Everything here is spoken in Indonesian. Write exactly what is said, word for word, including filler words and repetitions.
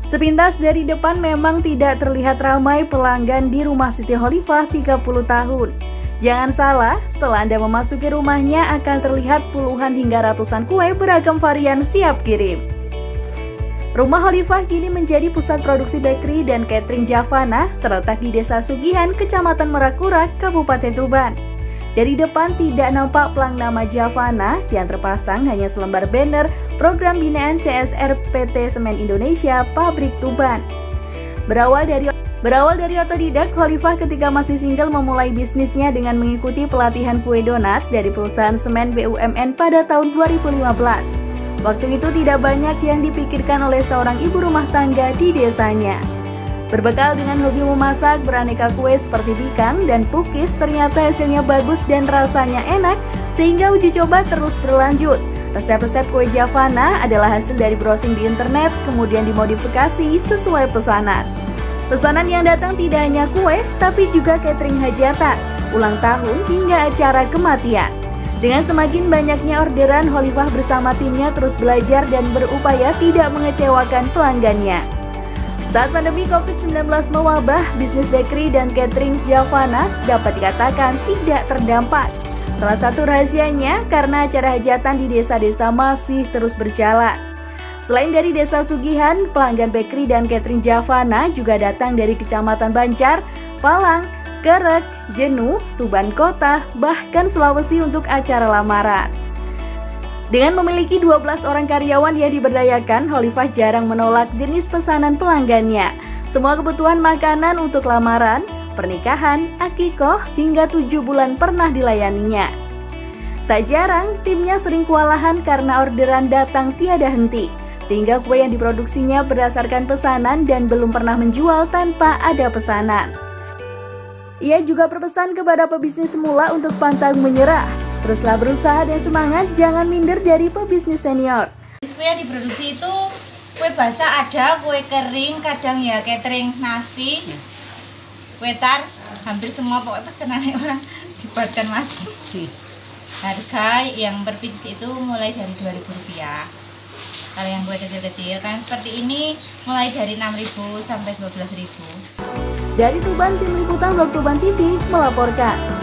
Sepintas dari depan memang tidak terlihat ramai pelanggan di rumah Siti Khalifah tiga puluh tahun. Jangan salah, setelah Anda memasuki rumahnya akan terlihat puluhan hingga ratusan kue beragam varian siap kirim. Rumah Khalifah kini menjadi pusat produksi bakery dan catering Javana, terletak di Desa Sugihan, Kecamatan Merakura, Kabupaten Tuban. Dari depan tidak nampak pelang nama Javana, yang terpasang hanya selembar banner program binaan C S R P T Semen Indonesia Pabrik Tuban. Berawal dari Berawal dari otodidak, Khalifah ketika masih single memulai bisnisnya dengan mengikuti pelatihan kue donat dari perusahaan semen B U M N pada tahun dua ribu lima belas. Waktu itu tidak banyak yang dipikirkan oleh seorang ibu rumah tangga di desanya. Berbekal dengan hobi memasak beraneka kue seperti bikang dan pukis, ternyata hasilnya bagus dan rasanya enak, sehingga uji coba terus berlanjut. Resep-resep kue Javana adalah hasil dari browsing di internet, kemudian dimodifikasi sesuai pesanan. Pesanan yang datang tidak hanya kue, tapi juga catering hajatan, ulang tahun, hingga acara kematian. Dengan semakin banyaknya orderan, Khalifah bersama timnya terus belajar dan berupaya tidak mengecewakan pelanggannya. Saat pandemi covid sembilan belas mewabah, bisnis bakery dan catering Javana dapat dikatakan tidak terdampak. Salah satu rahasianya karena acara hajatan di desa-desa masih terus berjalan. Selain dari Desa Sugihan, pelanggan bakery dan catering Javana juga datang dari Kecamatan Banjar, Palang, Kerek, Jenuh, Tuban Kota, bahkan Sulawesi untuk acara lamaran. Dengan memiliki dua belas orang karyawan yang diberdayakan, Khalifah jarang menolak jenis pesanan pelanggannya. Semua kebutuhan makanan untuk lamaran, pernikahan, akikoh, hingga tujuh bulan pernah dilayaninya. Tak jarang, timnya sering kewalahan karena orderan datang tiada henti, sehingga kue yang diproduksinya berdasarkan pesanan dan belum pernah menjual tanpa ada pesanan. Ia juga berpesan kepada pebisnis semula untuk pantang menyerah. Teruslah berusaha dan semangat, jangan minder dari pebisnis senior. Kue yang diproduksi itu kue basah ada, kue kering, kadang ya catering nasi, kue tar, hampir semua pokoknya pesanannya orang dibuatkan mas. Harga yang per piece itu mulai dari dua ribu rupiah. Kalau yang kue kecil-kecil kan seperti ini mulai dari enam ribu sampai dua belas ribu. Dari Tuban, tim liputan Vlog Tuban T V melaporkan.